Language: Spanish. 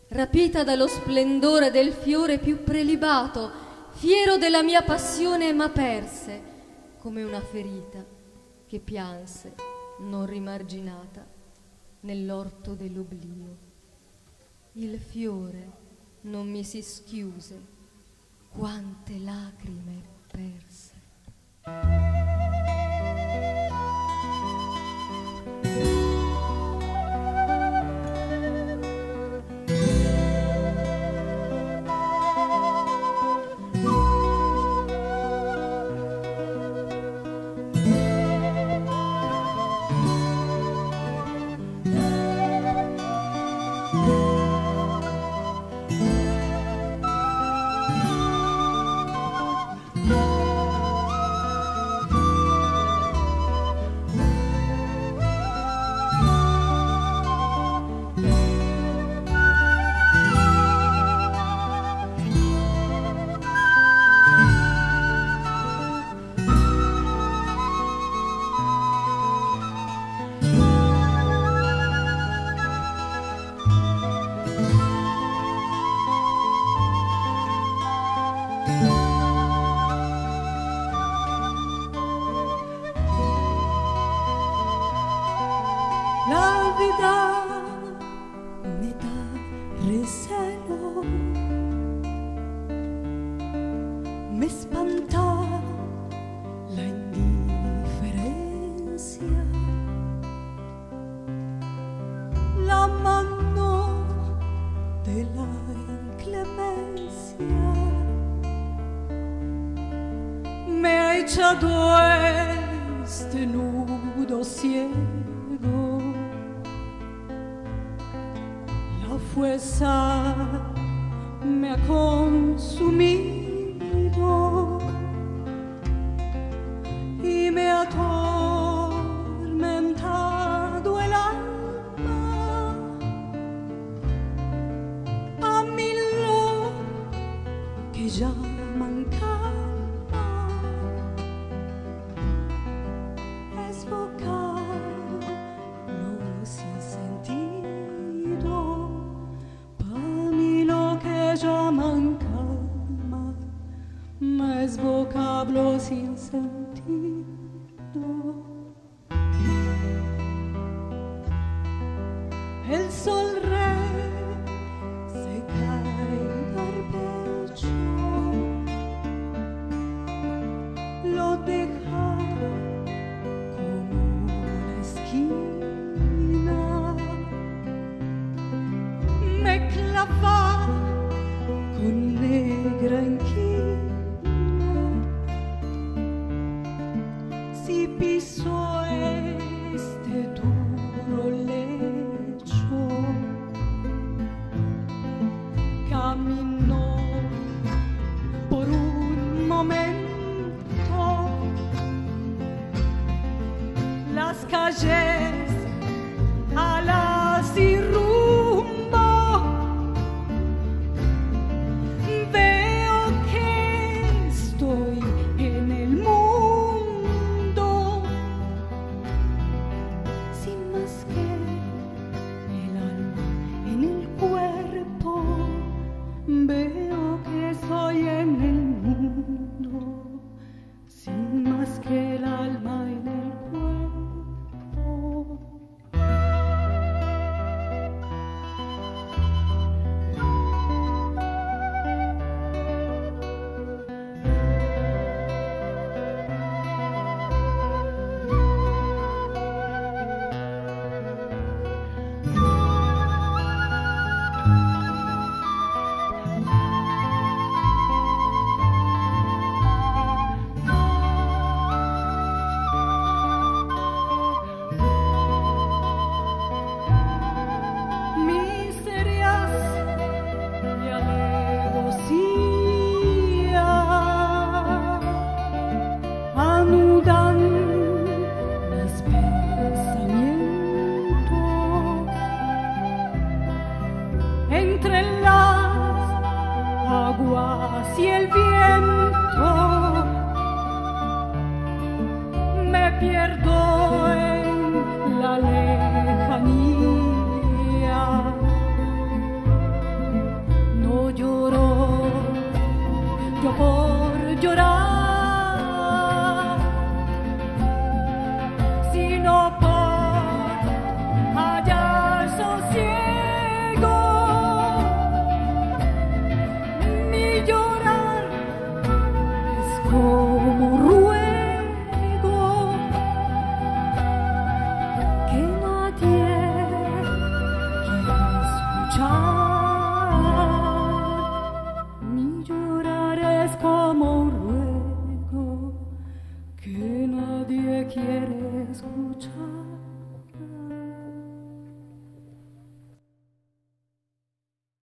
rapita dallo splendore del fiore più prelibato, fiero della mia passione, ma perse come una ferita che pianse, non rimarginata, nell'orto dell'oblio. Il fiore non mi si schiuse, quante lacrime perse. La vida me da recelo, me espanta la indiferencia, la mano de la inclemencia me ha echado este nudo ciego. La fuerza me ha consumido y me ha atormentado el alma. A mí lo que llaman calma es vocablo sin sentido. Llaman calma, mas vocablo sin sentido. El sol seca el barbecho, lo deja como una esquina, me clava con negra inquina. Si piso este duro lecho, camino por un momento las calles alas y rumbo. En el mundo, sin más que el alma en el cuerpo, veo que estoy en el mundo, sin más que el alma en el cuerpo. Y el viento, me pierdo en la lejanía. no por hallar sosiego, ni llorar es como